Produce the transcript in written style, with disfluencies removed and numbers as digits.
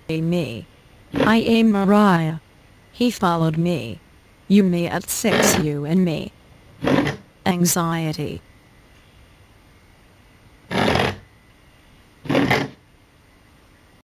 Me. I am Mariah. He followed me. You me at 6, you and me. Anxiety.